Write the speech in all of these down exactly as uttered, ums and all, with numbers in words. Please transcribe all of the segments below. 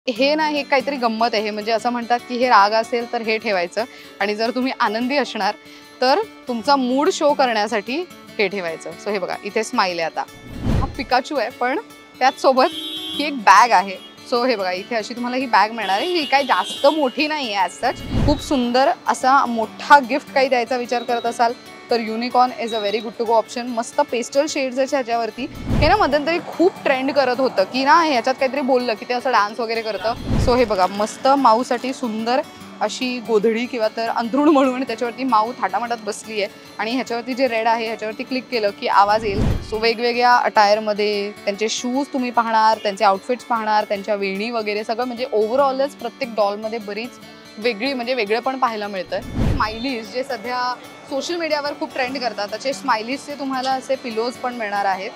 हे ना हे काहीतरी गंमत आहे, म्हणजे असं म्हणतात की हे राग असेल तर हे ठेवायचं आणि जर तुम्ही आनंदी असणार तर तुमचा मूड शो करण्यासाठी हे ठेवायचं. सो हे बघा इथे स्माइल आहे. आता हा पिकाचू आहे पण त्याच सोबत ही एक बॅग आहे. सो हे बघा इथे अशी तुम्हाला ही बॅग मिळणार आहे. ही काही जास्त मोठी नाही आहे ॲज सच. खूप सुंदर असा मोठा गिफ्ट काही द्यायचा विचार करत असाल तर unicorn is a very good to go option. मस्त पेस्टल शेड्स ह्याच्यावरती. हे ना मध्यंतरी खूप ट्रेंड करत होतं की ना ह्याच्यात काहीतरी बोललं की ते असं डान्स वगैरे करतं. सो हे बघा मस्त माऊसाठी सुंदर अशी गोधडी किंवा तर अंथरूण म्हणून त्याच्यावरती माऊ थाटामाटात बसली आहे आणि ह्याच्यावरती जे रेड आहे ह्याच्यावरती क्लिक केलं की आवाज येईल. सो वेगवेगळ्या अटायरमध्ये त्यांचे शूज तुम्ही पाहणार, त्यांचे आउटफिट्स पाहणार, त्यांच्या वेणी वगैरे सगळं म्हणजे ओव्हरऑलच प्रत्येक डॉलमध्ये बरीच वेगळी म्हणजे वेगळं पण पाहायला मिळतं. स्माइलीज जे सध्या सोशल मीडियावर खूप ट्रेंड करतात त्याचे स्माइलीजचे तुम्हाला असे पिलोज पण मिळणार आहेत.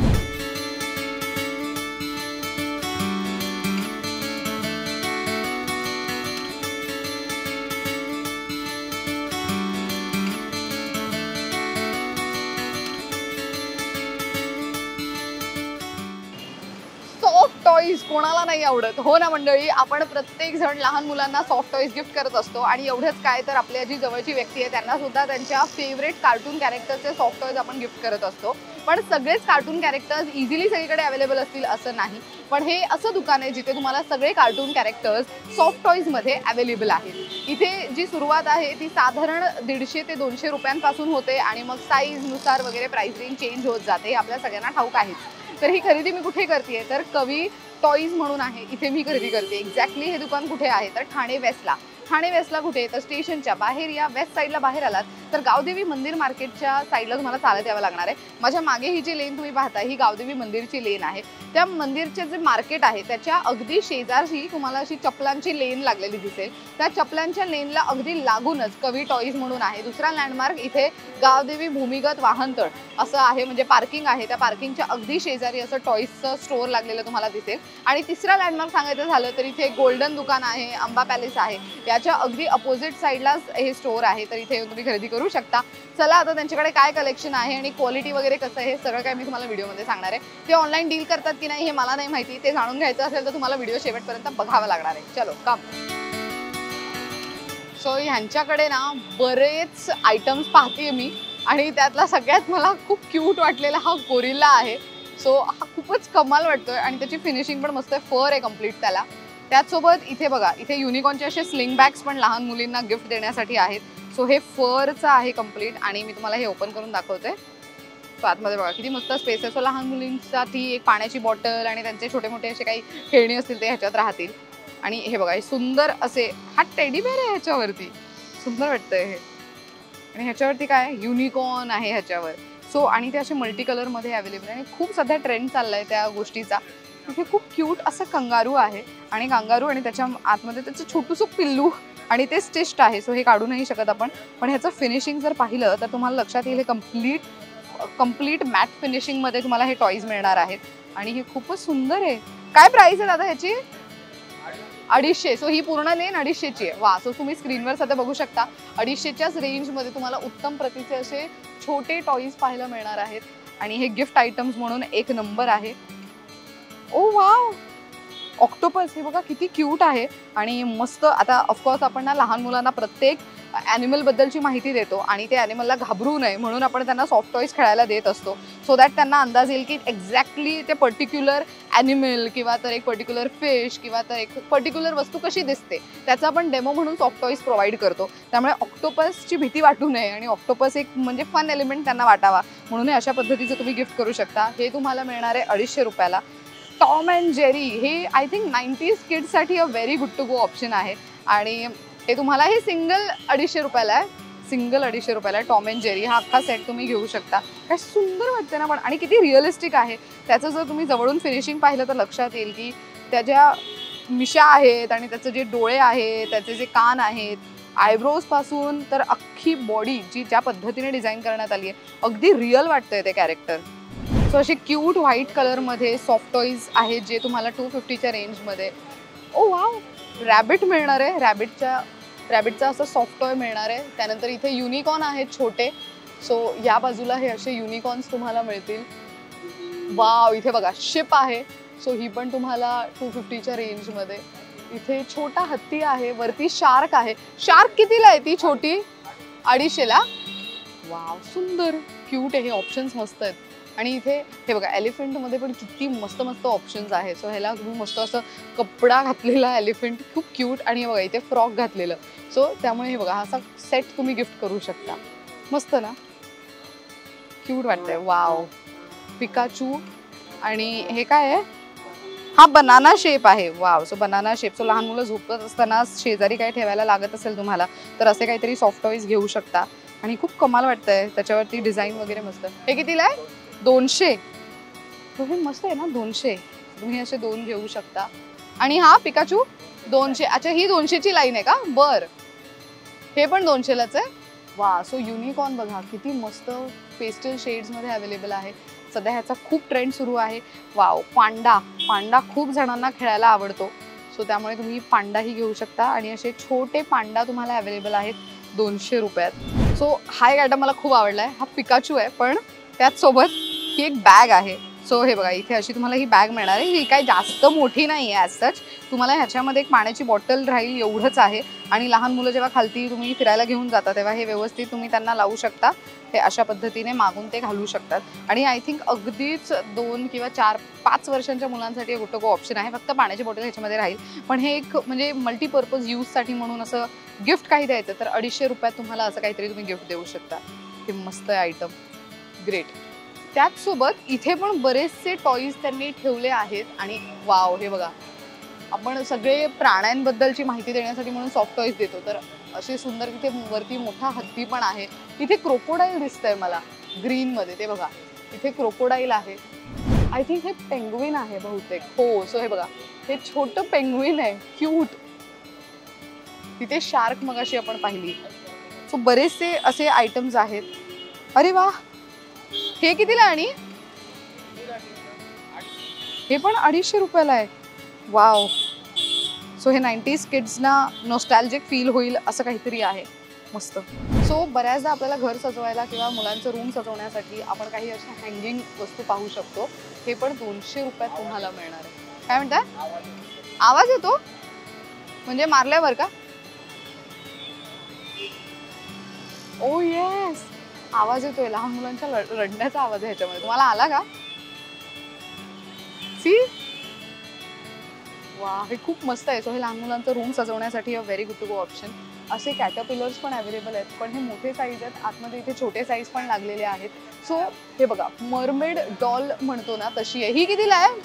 सॉफ्ट टॉईज कोणाला नाही आवडत, हो ना मंडळी. आपण प्रत्येक जण लहान मुलांना सॉफ्ट टॉईज गिफ्ट करत असतो आणि एवढंच काय तर आपल्या जी जवळची व्यक्ती आहे त्यांना सुद्धा त्यांच्या फेवरेट कार्टून कॅरेक्टरचे सॉफ्ट टॉईज आपण गिफ्ट करत असतो. पण सगळेच कार्टून कॅरेक्टर्स इझिली सगळीकडे अवेलेबल असतील असं नाही. पण हे असं दुकान आहे जिथे तुम्हाला सगळे कार्टून कॅरेक्टर्स सॉफ्ट टॉईजमध्ये अवेलेबल आहेत. इथे जी सुरुवात आहे ती साधारण दीडशे ते दोनशे रुपयांपासून होते आणि मग साईजनुसार वगैरे प्राइस रेंज चेंज होत जाते. हे आपल्या सगळ्यांना ठाऊक आहेच. तर ही खरेदी मी कुठे करते तर कवी टॉईज म्हणून आहे, इथे मी खरेदी करते. एक्झॅक्टली हे दुकान कुठे आहे तर ठाणे वेस्टला. ठाणे वेस्टला कुठे तर स्टेशनच्या बाहेर या. वेस्ट साईडला बाहेर आलात तर गावदेवी मंदिर मार्केटच्या साईडला तुम्हाला चालत यावं लागणार आहे. माझ्या मागे ही जी लेन तुम्ही पाहता ही गावदेवी मंदिरची लेन आहे. त्या मंदिरचे जे मार्केट आहे त्याच्या अगदी शेजारची तुम्हाला अशी चपलांची लेन लागलेली दिसेल. त्या चपलांच्या लेनला अगदी लागूनच कवी टॉईज म्हणून आहे. दुसरा लँडमार्क इथे गावदेवी भूमिगत वाहनतळ असं आहे, म्हणजे पार्किंग आहे. त्या पार्किंगच्या अगदी शेजारी असं टॉईजचं स्टोअर लागलेलं तुम्हाला दिसेल. आणि तिसरा लँडमार्क सांगायचं झालं तर इथे गोल्डन दुकान आहे, अंबा पॅलेस आहे. याच्या अगदी अपोजिट साईडलाच हे स्टोअर आहे, तर इथे तुम्ही खरेदी करू शकता. चला आता त्यांच्याकडे काय कलेक्शन आहे आणि क्वालिटी वगैरे कसं आहे हे सगळं काय मी तुम्हाला व्हिडिओमध्ये सांगणार आहे. ते ऑनलाईन डील करतात की नाही हे मला नाही माहिती. ते जाणून घ्यायचं असेल तर तुम्हाला व्हिडिओ शेवटपर्यंत बघावा लागणार आहे. चलो कम. सो ह्यांच्याकडे ना बरेच आयटम्स पाहते मी आणि त्यातला सगळ्यात मला खूप क्यूट वाटलेला हा गोरिल्ला आहे. सो हा खूपच कमाल वाटतोय आणि त्याची फिनिशिंग पण मस्त आहे. फर आहे कम्प्लीट त्याला. त्याचसोबत इथे बघा इथे युनिकॉर्नचे असे स्लिंग बॅग्स पण लहान मुलींना गिफ्ट देण्यासाठी आहेत. सो हे फरचं आहे कम्प्लीट आणि मी तुम्हाला हे ओपन करून दाखवते. सो आतमध्ये बघा किती मस्त स्पेस आहे. सो लहान मुलींसाठी एक पाण्याची बॉटल आणि त्यांचे छोटे मोठे असे काही खेळणी असतील ते ह्याच्यात राहतील. आणि हे बघा हे सुंदर असे हा टेडी बेअर आहे ह्याच्यावरती. सुंदर वाटतंय हे. आणि ह्याच्यावरती काय युनिकॉर्न आहे ह्याच्यावर. सो आणि ते असे मल्टी कलरमध्ये अवेलेबल आहे आणि खूप सध्या ट्रेंड चाललाय त्या गोष्टीचा. तिथे खूप क्यूट असं कंगारू आहे आणि कंगारू आणि त्याच्या आतमध्ये त्याचं छोटूसं पिल्लू आणि ते स्टिच्ड आहे. सो हे काढू नाही शकत आपण. पण ह्याचं फिनिशिंग जर पाहिलं तर तुम्हाला लक्षात येईल हे कम्प्लीट कम्प्लीट मॅट फिनिशिंगमध्ये तुम्हाला हे टॉईज मिळणार आहेत आणि हे खूपच सुंदर आहे. काय प्राइस आहे दादा ह्याची? अडीचशे. सो ही पूर्ण लेन अडीचशेची आहे. वा. सो तुम्ही स्क्रीनवर सध्या बघू शकता अडीचशेच्याच रेंजमध्ये तुम्हाला उत्तम प्रतीचे असे छोटे टॉईज पाहायला मिळणार आहेत आणि हे गिफ्ट आयटम्स म्हणून एक नंबर आहे. ओ वाव. ऑक्टोपस हे बघा किती क्यूट आहे आणि मस्त. आता ऑफकोर्स आपण ना लहान मुलांना प्रत्येक ॲनिमलबद्दलची माहिती देतो आणि ते ॲनिमलला घाबरू नये म्हणून आपण त्यांना सॉफ्ट टॉईज खेळायला देत असतो. सो दॅट त्यांना अंदाज येईल की एक्झॅक्टली ते पर्टिक्युलर ॲनिमल किंवा तर एक पर्टिक्युलर फिश किंवा तर एक पर्टिक्युलर वस्तू कशी दिसते त्याचा आपण डेमो म्हणून सॉफ्ट टॉईज प्रोव्हाइड करतो. त्यामुळे ऑक्टोपसची भीती वाटू नये आणि ऑक्टोपस एक म्हणजे फन एलिमेंट त्यांना वाटावा म्हणून अशा पद्धतीचं तुम्ही गिफ्ट करू शकता. हे तुम्हाला मिळणार आहे अडीचशे रुपयाला. टॉम अँड जेरी हे आय थिंक नाईन्टीज किड्ससाठी a very good to go option आहे आणि हे तुम्हाला हे सिंगल अडीचशे रुपयाला आहे. सिंगल अडीचशे रुपयाला आहे. टॉम अँड जेरी हा अख्खा सेट तुम्ही घेऊ शकता. काय सुंदर वाटतं ना पण आणि किती रिअलिस्टिक आहे. त्याचं जर तुम्ही जवळून फिनिशिंग पाहिलं तर लक्षात येईल की त्याच्या मिशा आहेत आणि त्याचे जे डोळे आहेत, त्याचे जे कान आहेत, आयब्रोजपासून तर अख्खी बॉडी जी ज्या पद्धतीने डिझाईन करण्यात आली आहे अगदी रिअल वाटतंय ते कॅरेक्टर. सो असे क्यूट व्हाईट कलरमध्ये सॉफ्ट टॉईज आहेत जे तुम्हाला टू फिफ्टीच्या रेंजमध्ये. ओ वाव. रॅबिट मिळणार आहे. रॅबिटच्या रॅबिटचा असं सॉफ्ट टॉय मिळणार आहे. त्यानंतर इथे युनिकॉर्न आहेत छोटे. सो या बाजूला हे असे युनिकॉर्न्स तुम्हाला मिळतील. वाव. इथे बघा शिप आहे सो ही पण तुम्हाला टू फिफ्टीच्या रेंजमध्ये. इथे छोटा हत्ती आहे, वरती शार्क आहे. शार्क कितीला आहे ती छोटी? अडीचशेला. वाव, सुंदर क्यूट आहे. हे ऑप्शन्स मस्त आहेत. आणि इथे हे बघा एलिफंटमध्ये पण किती मस्त मस्त ऑप्शन्स आहेत. सो ह्याला तुम्ही मस्त असं कपडा घातलेला एलिफंट, खूप क्यूट. आणि हे बघा इथे फ्रॉक घातलेलं. सो त्यामुळे हे बघा असा सेट तुम्ही गिफ्ट करू शकता. मस्त ना, क्यूट वाटतंय. Wow, Pikachu. आणि हे काय आहे? हा बनाना शेप आहे. Wow, so banana shape. So लहान मुलं झोपत असताना शेजारी काय ठेवायला लागत असेल तुम्हाला तर असे काहीतरी सॉफ्ट टॉईज घेऊ शकता. आणि खूप कमाल वाटतंय, त्याच्यावरती डिझाईन वगैरे मस्त. हे कितीला आहे? दोनशे. हे मस्त आहे ना, दोनशे. तुम्ही असे दोन घेऊ शकता. आणि हा पिकाचू दोनशे. अच्छा, ही दोनशेची लाईन आहे का? बर, हे पण दोनशेलाच आहे. वा, सो युनिकॉर्न बघा किती मस्त पेस्टल शेड्समध्ये अवेलेबल आहे. सध्या ह्याचा खूप ट्रेंड सुरू आहे. वाव, पांडा. पांडा खूप जणांना खेळायला आवडतो. सो त्यामुळे तुम्ही पांडाही घेऊ शकता. आणि असे छोटे पांडा तुम्हाला अवेलेबल आहेत दोनशे रुपयात. सो हा एक आयटम मला खूप आवडला आहे. हा पिकाचू आहे, पण त्याचसोबत ही एक बॅग आहे. सो हे बघा इथे अशी तुम्हाला ही बॅग मिळणार आहे. ही काही जास्त मोठी नाही आहे ॲज सच. तुम्हाला ह्याच्यामध्ये एक पाण्याची बॉटल राहील एवढंच आहे. आणि लहान मुलं जेव्हा खालती तुम्ही फिरायला घेऊन जाता तेव्हा हे व्यवस्थित तुम्ही त्यांना लावू शकता. हे अशा पद्धतीने मागून ते घालू शकतात. आणि आय थिंक अगदीच दोन किंवा चार पाच वर्षांच्या मुलांसाठी गोटो गो ऑप्शन आहे. फक्त पाण्याची बॉटल ह्याच्यामध्ये राहील. पण हे एक म्हणजे मल्टीपर्पज यूजसाठी म्हणून असं गिफ्ट काही द्यायचं तर अडीचशे रुपयात तुम्हाला असं काहीतरी तुम्ही गिफ्ट देऊ शकता. हे मस्त आहे आयटम, ग्रेट. त्याचसोबत इथे पण बरेचसे टॉईज त्यांनी ठेवले आहेत. आणि वाव, हे बघा आपण सगळे प्राण्यांबद्दलची माहिती देण्यासाठी म्हणून सॉफ्ट टॉईज देतो, तर असे सुंदर तिथे वरती मोठा हत्ती पण आहे. इथे क्रोकोडाईल दिसतंय मला ग्रीनमध्ये. ते बघा इथे क्रोकोडाईल आहे. आय थिंक हे पेंग्विन आहे बहुतेक. हो, सो हे बघा हे छोटं पेंग्विन आहे, क्यूट. तिथे शार्क मगाशी आपण पाहिली. सो बरेचसे असे आयटम्स आहेत. अरे वा, हे कितीला? आणि हे पण अडीचशे रुपयाला आहे. वाव, सो हे नाईन्टीज किड्सना नॉस्टॅल्जिक फील होईल असं काहीतरी आहे. मस्त. सो बऱ्याचदा आपल्याला घर सजवायला किंवा मुलांचं रूम सजवण्यासाठी आपण काही अशा हँगिंग वस्तू पाहू शकतो. हे पण दोनशे रुपयात तुम्हाला मिळणार आहे. काय म्हणताय? आवाज येतो म्हणजे मारल्यावर का? ओ येस, आवाज येतोय. लहान मुलांच्या रडण्याचा आवाज आहे ह्याच्यामध्ये. तुम्हाला आला का? सी, वा, हे खूप मस्त आहे. सो हे लहान मुलांचं रूम सजवण्यासाठी a very good to go option. असे कॅटरपिलर्स पण अवेलेबल आहेत, पण हे मोठे साईज आहेत. आतमध्ये इथे छोटे साईज पण लागलेले आहेत. सो हे बघा मरमेड डॉल म्हणतो ना तशी आहे. ही कितीला आहे?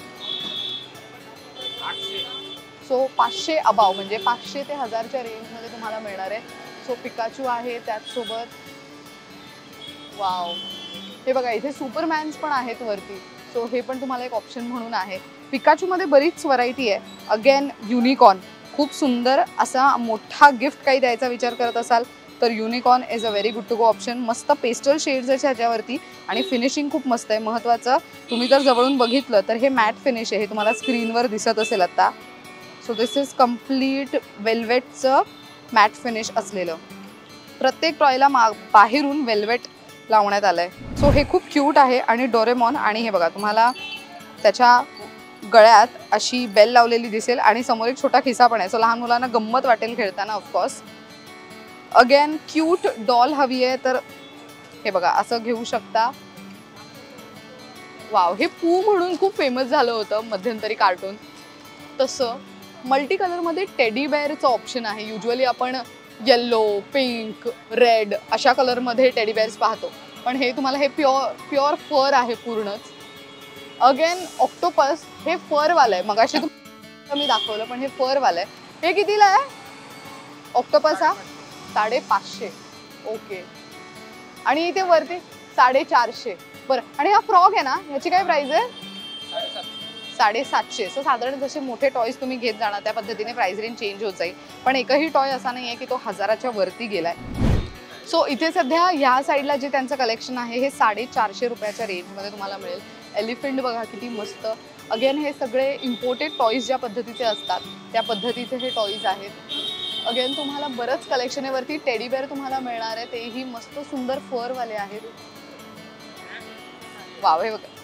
सो पाचशे अबाव, म्हणजे पाचशे ते हजारच्या रेंजमध्ये तुम्हाला मिळणार आहे. सो पिकाचू आहे त्याचसोबत. वाव, हे बघा इथे सुपरमॅन्स पण आहेत वरती. सो हे पण तुम्हाला एक ऑप्शन म्हणून आहे. पिकाचूमध्ये बरीच व्हरायटी आहे. अगेन युनिकॉर्न, खूप सुंदर असा मोठा गिफ्ट काही द्यायचा विचार करत असाल तर unicorn is a very good to go option. मस्त पेस्टल शेड्स आहे ह्याच्यावरती आणि फिनिशिंग खूप मस्त आहे. महत्त्वाचं तुम्ही जर जवळून बघितलं तर हे मॅट फिनिश आहे. हे तुम्हाला स्क्रीनवर दिसत असेल आता. सो दिस इज कम्प्लीट वेल्वेटचं मॅट फिनिश असलेलं. प्रत्येक टॉयला मा बाहेरून वेल्वेट लावण्यात आलं आहे. सो हे खूप क्यूट आहे. आणि डोरेमॉन. आणि हे बघा तुम्हाला त्याच्या गळ्यात अशी बेल लावलेली दिसेल आणि समोर एक छोटा खिसा पण आहे. सो लहान मुलांना गंमत वाटेल खेळताना ऑफकोर्स. अगेन क्यूट डॉल हवी आहे तर हे बघा असं घेऊ शकता. वाव, हे पू म्हणून खूप फेमस झालं होतं मध्यंतरी कार्टून. तसं मल्टी कलरमध्ये टेडी बेअरचं ऑप्शन आहे. युजली आपण येल्लो, पिंक, रेड अशा कलरमध्ये टेडी बेअर्स पाहतो, पण हे तुम्हाला हे प्युअर प्युअर फर आहे पूर्णच. अगेन ऑक्टोपस, हे फरवालं आहे. मगाशी तुम्हाला मी दाखवलं पण हे फरवालं आहे. हे कितीला आहे ऑक्टोपस? हा साडेपाचशे. ओके. आणि इथे वरती साडेचारशे. बरं, आणि हा फ्रॉग आहे ना, ह्याची काय प्राइस आहे? साडेसातशे. सो साधारण जसे मोठे टॉयज तुम्ही घेत जाणार त्या पद्धतीने प्राइस रेंज चेंज होत जाईल. पण एकही टॉय असा नाही आहे की तो हजाराच्या वरती गेलाय. सो इथे सध्या ह्या साईडला जे त्यांचं कलेक्शन आहे हे साडेचारशे रुपयाच्या रेंजमध्ये तुम्हाला मिळेल. एलिफंट बघा किती मस्त. अगेन हे सगळे इम्पोर्टेड टॉयज ज्या पद्धतीचे असतात त्या पद्धतीचे हे टॉयज आहेत. अगेन तुम्हाला बरंच कलेक्शन आहे. वरती टेडी बेअर तुम्हाला मिळणार आहे, तेही मस्त सुंदर फरवाले आहेत. वाव, हे बघा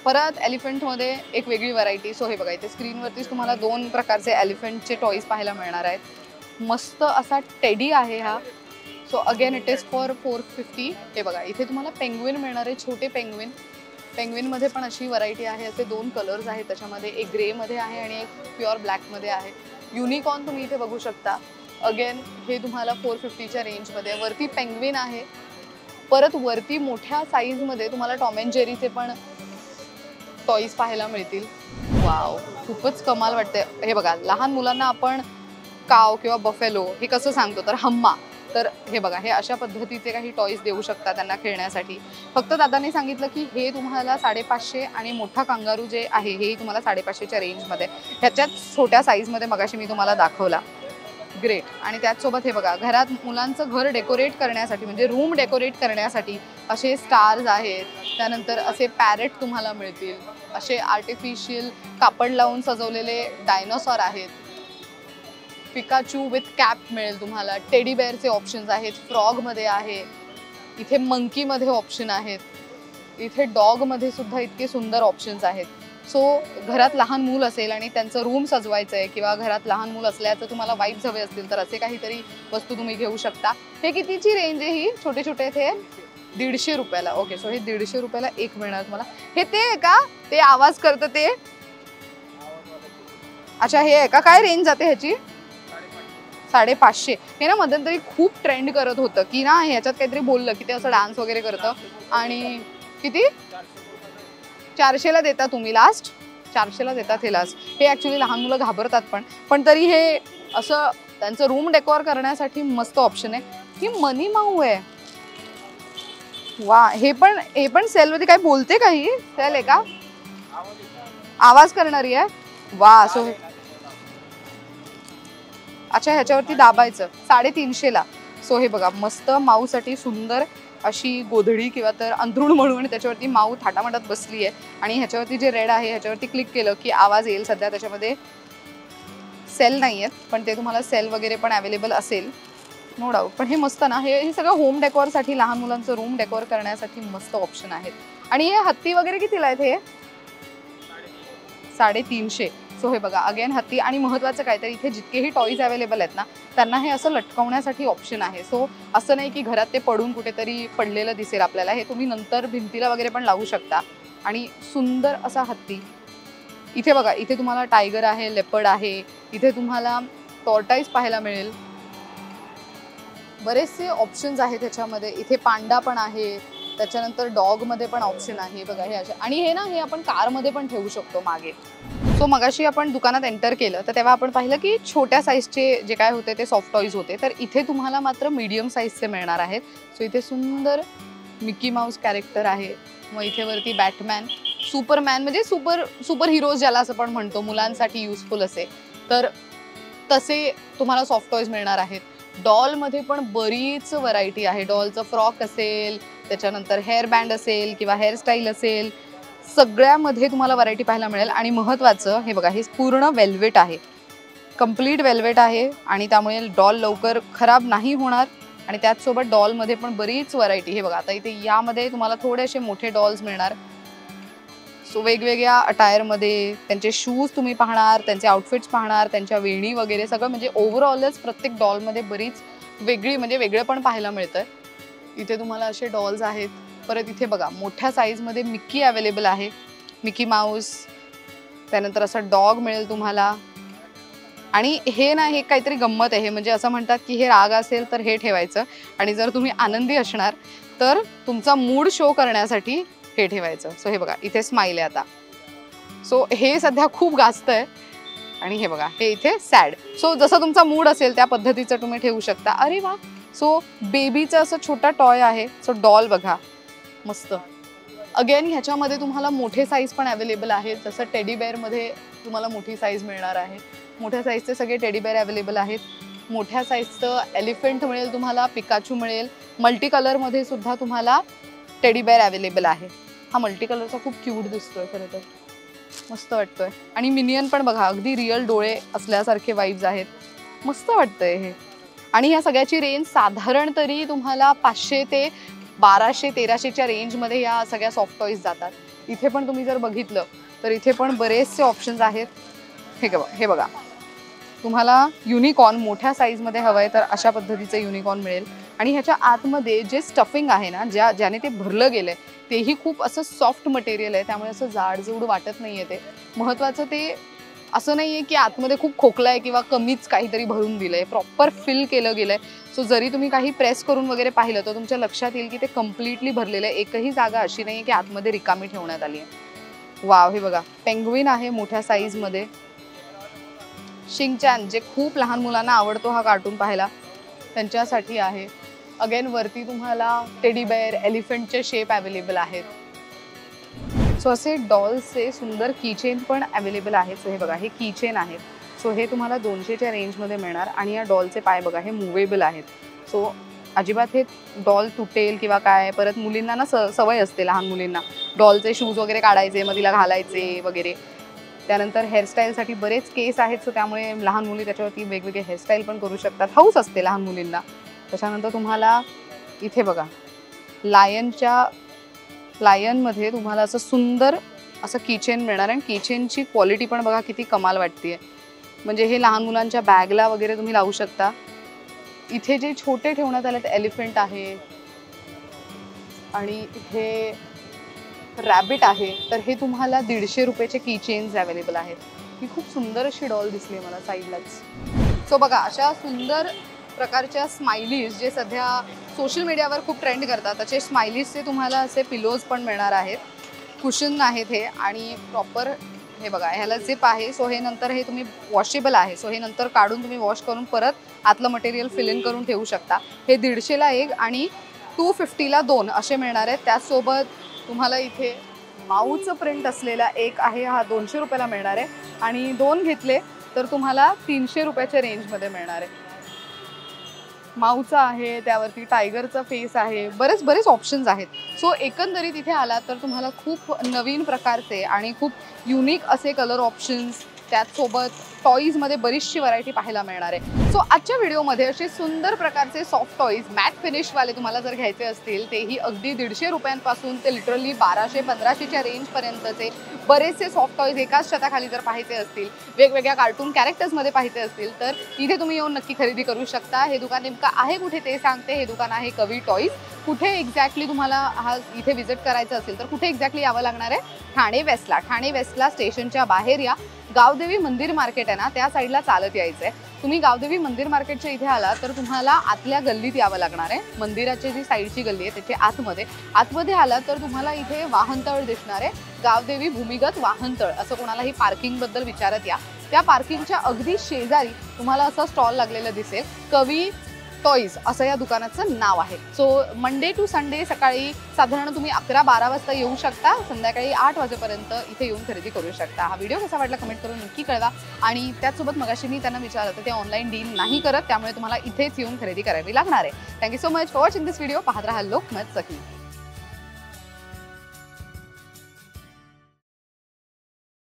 परत एलिफंटमध्ये एक वेगळी व्हरायटी. सो हे बघा इथे स्क्रीनवरतीच तुम्हाला दोन प्रकारचे एलिफंटचे टॉईज पाहायला मिळणार आहेत. मस्त असा टेडी आहे हा. So again it is for four fifty. हे बघा इथे तुम्हाला पेंग्विन मिळणार आहे, छोटे पेंग्विन. पेंग्विनमध्ये पण अशी व्हरायटी आहे. असे दोन कलर्स आहेत त्याच्यामध्ये, एक ग्रेमध्ये आहे आणि एक प्युअर ब्लॅकमध्ये आहे. युनिकॉर्न तुम्ही इथे बघू शकता. अगेन हे तुम्हाला फोर फिफ्टीच्या रेंजमध्ये. वरती पेंग्विन आहे. परत वरती मोठ्या साईजमध्ये तुम्हाला टॉम अँड जेरीचे पण टॉईज पाहायला मिळतील. वाव, खूपच कमाल वाटते. हे बघा लहान मुलांना आपण काव किंवा बफेलो हे कसं सांगतो तर हम्मा, तर हे बघा हे अशा पद्धतीचे काही टॉईज देऊ शकता त्यांना खेळण्यासाठी. फक्त दादाने सांगितलं की हे तुम्हाला साडेपाचशे आणि मोठा कांगारू जे आहे हे तुम्हाला साडेपाचशेच्या रेंजमध्ये. ह्याच्यात छोट्या साईजमध्ये मगाशी मी तुम्हाला दाखवला. ग्रेट. आणि त्याचसोबत हे बघा घरात मुलांचं घर डेकोरेट करण्यासाठी म्हणजे रूम डेकोरेट करण्यासाठी असे स्टार्स आहेत. त्यानंतर असे पॅरेट तुम्हाला मिळतील. असे आर्टिफिशियल कापड लावून सजवलेले डायनोसॉर आहेत. पिकाचू विथ कॅप मिळेल तुम्हाला. टेडी बेअरचे ऑप्शन्स आहेत. फ्रॉगमध्ये आहे. इथे मंकीमध्ये ऑप्शन आहेत. इथे डॉगमध्ये सुद्धा इतके सुंदर ऑप्शन्स आहेत. सो घरात लहान मूल असेल आणि त्यांचं रूम सजवायचं आहे किंवा घरात लहान मूल असल्याचं तुम्हाला वाईब्स हवे असतील तर असे काहीतरी वस्तू तुम्ही घेऊ शकता. हे कितीची रेंज आहे ही? छोटे छोटे ते दीडशे रुपयाला. ओके, सो हे दीडशे रुपयाला एक मिळणार तुम्हाला. हे ते आहे का ते आवाज करतं ते? अच्छा हे आहे का? काय रेंज जाते ह्याची? साडेपाचशे. हे ना मध्यंतरी खूप ट्रेंड करत होतं की ना ह्याच्यात काहीतरी बोललं की ते असं डान्स वगैरे करतं. आणि किती? चारशेला देता तुम्ही लास्ट? चारशेला देतात हे लास्ट. हे ॲक्च्युली लहान मुलं घाबरतात पण पण तरी हे असं त्यांचं रूम डेकोर करण्यासाठी मस्त ऑप्शन आहे. ही मनी माऊ आहे. वा, हे पण हे पण सेलवरती काय बोलते का? ही सेल आहे का? आवाज करणारी आहे. वा, सो अच्छा ह्याच्यावरती दाबायचं. साडेतीनशेला. सो हे बघा मस्त माऊसाठी सुंदर अशी गोधडी किंवा तर अंथरूण म्हणून आणि त्याच्यावरती माऊ थाटामाटात बसली आहे. आणि ह्याच्यावरती जे रेड आहे ह्याच्यावरती क्लिक केलं की आवाज येईल. सध्या त्याच्यामध्ये सेल नाही आहेत पण ते तुम्हाला सेल वगैरे पण अवेलेबल असेल नो डाऊट. पण हे मस्त ना, हे हे सगळं होम डेकोरसाठी लहान मुलांचं रूम डेकोर करण्यासाठी मस्त ऑप्शन आहेत. आणि हे हत्ती वगैरे कितीला आहेत? हे साडेतीनशे. सो हे बघा अगेन हत्ती. आणि महत्त्वाचं काय तर इथे जितकेही टॉईज अवेलेबल आहेत ना त्यांना हे असं लटकवण्यासाठी ऑप्शन आहे. सो असं नाही की घरात ते पडून कुठेतरी पडलेलं दिसेल आपल्याला. हे तुम्ही नंतर भिंतीला वगैरे पण लावू शकता. आणि सुंदर असा हत्ती. इथे बघा इथे तुम्हाला टायगर आहे, लेपर्ड आहे. इथे तुम्हाला टॉर्टाईज पाहायला मिळेल. बरेचसे ऑप्शन्स आहेत ह्याच्यामध्ये. इथे पांडा पण आहे. त्याच्यानंतर डॉगमध्ये पण ऑप्शन आहे बघा हे अशा. आणि हे ना हे आपण कारमध्ये पण ठेवू शकतो मागे. सो मगाशी आपण दुकानात एंटर केलं तर तेव्हा आपण पाहिलं की छोट्या साईजचे जे काय होते ते सॉफ्ट टॉईज होते. तर इथे तुम्हाला मात्र मीडियम साईजचे मिळणार आहेत. सो इथे सुंदर मिकी माऊस कॅरेक्टर आहे. मग इथे वरती बॅटमॅन, सुपरमॅन म्हणजे सुपर सुपर हिरोज ज्याला असं पण म्हणतो मुलांसाठी युजफुल असे, तर तसे तुम्हाला सॉफ्ट टॉईज मिळणार आहेत. डॉलमध्ये पण बरीच व्हरायटी आहे. डॉलचं फ्रॉक असेल, त्याच्यानंतर हेअर बँड असेल किंवा हेअरस्टाईल असेल, सगळ्यामध्ये तुम्हाला व्हरायटी पाहायला मिळेल. आणि महत्त्वाचं हे बघा हे पूर्ण वेल्वेट आहे. कंप्लीट वेल्वेट आहे आणि त्यामुळे डॉल लवकर खराब नाही होणार. आणि त्याचसोबत डॉलमध्ये पण बरीच व्हरायटी. हे बघा आता इथे यामध्ये तुम्हाला थोडेसे मोठे डॉल्स मिळणार. सो वेगवेगळ्या अटायरमध्ये त्यांचे शूज तुम्ही पाहणार, त्यांचे आउटफिट्स पाहणार, त्यांच्या वेणी वगैरे सगळं म्हणजे ओव्हरऑलच प्रत्येक डॉलमध्ये बरीच वेगळी म्हणजे वेगळं पण पाहायला मिळतं. इथे तुम्हाला असे डॉल्स आहेत. परत इथे बघा मोठ्या साईजमध्ये मिक्की अवेलेबल आहे. Mickey Mouse. त्यानंतर असं डॉग मिळेल तुम्हाला. आणि हे ना हे काहीतरी गंमत आहे. म्हणजे असं म्हणतात की हे राग असेल तर हे ठेवायचं आणि जर तुम्ही आनंदी असणार तर तुमचा मूड शो करण्यासाठी हे ठेवायचं. सो हे बघा इथे स्माइल आहे आता. सो हे सध्या खूप गाजत आहे. आणि हे बघा हे इथे सॅड. सो जसं तुमचा मूड असेल त्या पद्धतीचं तुम्ही ठेवू शकता. अरे वा. सो बेबीचं असं छोटा टॉय आहे. सो डॉल बघा मस्त. अगेन ह्याच्यामध्ये तुम्हाला मोठे साईज पण अवेलेबल आहेत. जसं टेडी बेअरमध्ये तुम्हाला मोठी साईज मिळणार आहे. मोठ्या साईजचे सगळे टेडी बेअर अवेलेबल आहेत. मोठ्या साईजचं एलिफंट मिळेल तुम्हाला, पिकाचू मिळेल. मल्टी कलरमध्ये सुद्धा तुम्हाला टेडी बेअर अवेलेबल आहे. हा मल्टी कलरचा खूप क्यूट दिसतोय खरं तर, मस्त वाटतोय. आणि मिनियन पण बघा अगदी रिअल डोळे असल्यासारखे वाईब्स आहेत. मस्त वाटतंय हे. आणि ह्या सगळ्याची रेंज साधारण तरी तुम्हाला पाचशे ते बाराशे तेराशेच्या रेंजमध्ये या सगळ्या सॉफ्ट टॉईज जातात. इथे पण तुम्ही जर बघितलं तर इथे पण बरेचसे ऑप्शन्स आहेत. हे बघा हे बघा तुम्हाला युनिकॉर्न मोठ्या साईजमध्ये हवं आहे तर अशा पद्धतीचं युनिकॉर्न मिळेल. आणि ह्याच्या आतमध्ये जे स्टफिंग आहे ना, ज्या ज्याने ते भरलं गेलं आहे तेही खूप असं सॉफ्ट मटेरियल आहे, त्यामुळे असं जाडजूड वाटत नाही आहे. ते महत्त्वाचं ते असं नाही आहे की आतमध्ये खूप खोकला आहे किंवा कमीच काहीतरी भरून दिलं आहे, प्रॉपर फिल केलं गेलं आहे. सो जरी तुम्ही काही प्रेस करून वगैरे पाहिलं तर तुमच्या लक्षात येईल की ते कम्प्लिटली भरलेलं आहे. एकही जागा अशी नाही आहे की आतमध्ये रिकामी ठेवण्यात आली आहे. वाव, हे बघा पेंग्विन आहे मोठ्या साईजमध्ये. शिंगचॅन जे खूप लहान मुलांना आवडतो हा कार्टून पाहायला, त्यांच्यासाठी आहे. अगेन वरती तुम्हाला टेडी बेअर, एलिफंटचे शेप अवेलेबल आहेत. सो असे डॉल्सचे सुंदर कीचेन पण अवेलेबल आहेत. सो हे बघा हे कीचेन आहेत. सो हे तुम्हाला दोनशेच्या रेंजमध्ये मिळणार. आणि या डॉलचे पाय बघा हे मुवेबल आहेत. सो अजिबात हे डॉल तुटेल किंवा काय. परत मुलींना ना स सवय असते लहान मुलींना डॉलचे शूज वगैरे काढायचे मग तिला घालायचे वगैरे. त्यानंतर हेअरस्टाईलसाठी बरेच केस आहेत. सो त्यामुळे लहान मुली त्याच्यावरती वेगवेगळे हेअरस्टाईल पण करू शकतात. हौस असते लहान मुलींना. त्याच्यानंतर तुम्हाला इथे बघा लायनच्या लायनमध्ये तुम्हाला असं सुंदर असं किचेन मिळणार. आणि किचेनची क्वालिटी पण बघा किती कमाल वाटते. म्हणजे हे लहान मुलांच्या बॅगला वगैरे तुम्ही लावू शकता. इथे जे छोटे ठेवण्यात आले ते एलिफंट आहे आणि इथे रॅबिट आहे. तर हे तुम्हाला दीडशे रुपयाचे कीचेन्स अवेलेबल आहेत. ही खूप सुंदर अशी डॉल दिसली मला साईडलाच. सो बघा अशा सुंदर प्रकारच्या स्माइलीज जे सध्या सोशल मीडियावर खूप ट्रेंड करतात त्याचे स्माइलीजचे तुम्हाला असे पिलोज पण मिळणार आहेत. कुशन आहेत हे. आणि प्रॉपर हे बघा ह्याला झिप आहे. सो हे नंतर हे तुम्ही वॉशेबल आहे. सो हे नंतर काढून तुम्ही वॉश करून परत आतलं मटेरियल फिल इन करून ठेवू शकता. हे दीडशेला एक आणि टू फिफ्टीला दोन असे मिळणार आहेत. त्याचसोबत तुम्हाला इथे माऊचं प्रिंट असलेला एक आहे, हा दोनशे रुपयाला मिळणार आहे. आणि दोन घेतले तर तुम्हाला तीनशे रुपयाच्या रेंजमध्ये मिळणार आहे. माऊचा आहे, त्यावरती टायगरचा फेस आहे, बरेच बरेच ऑप्शन्स आहेत. सो एकंदरीत इथे आलात तर तुम्हाला खूप नवीन प्रकारचे आणि खूप युनिक असे कलर ऑप्शन्स, त्याचसोबत टॉईजमध्ये बरीचशी व्हरायटी पाहायला मिळणार आहे. सो आजच्या व्हिडिओमध्ये असे सुंदर प्रकारचे सॉफ्ट टॉईज मॅट फिनिशवाले तुम्हाला जर घ्यायचे असतील तेही अगदी दीडशे रुपयांपासून ते लिटरली बाराशे पंधराशेच्या रेंजपर्यंतचे बरेचसे सॉफ्ट टॉईज एकाच छताखाली जर पाहायचे असतील, वेगवेगळ्या कार्टून कॅरेक्टर्समध्ये पाहायचे असतील तर इथे तुम्ही येऊन नक्की खरेदी करू शकता. हे दुकान नेमकं आहे कुठे ते सांगते. हे दुकान आहे कवी टॉईज. कुठे एक्झॅक्टली तुम्हाला हा इथे व्हिजिट करायचं असेल तर कुठे एक्झॅक्टली यावं लागणार आहे? ठाणे वेस्टला. ठाणे वेस्टला स्टेशनच्या बाहेर या. गावदेवी मंदिर मार्केट आहे ना त्या साईडला चालत यायचं आहे. तुम्ही गावदेवी मंदिर मार्केटच्या इथे आला तर तुम्हाला आतल्या गल्लीत यावं लागणार आहे. मंदिराची जी साईडची गल्ली आहे त्याच्या आतमध्ये आतमध्ये आला तर तुम्हाला इथे वाहनतळ दिसणार आहे. गावदेवी भूमिगत वाहनतळ असं कोणालाही पार्किंगबद्दल विचारत या. त्या पार्किंगच्या अगदी शेजारी तुम्हाला असं स्टॉल लागलेलं दिसेल. कवी टॉईज असं या दुकानाचं नाव आहे. सो मंडे टू संडे सकाळी साधारण तुम्ही अकरा बारा वाजता येऊ शकता. संध्याकाळी आठ वाजेपर्यंत इथे येऊन खरेदी करू शकता. हा व्हिडिओ कसा वाटला कमेंट करून नक्की कळवा. आणि त्याचसोबत मगाशी मी त्यांना विचारलं तर ते ऑनलाईन डील नाही करत, त्यामुळे तुम्हाला इथेच येऊन खरेदी करावी लागणार आहे. Thank you so much for watching this video. पाहत राहा लोकमत सखी.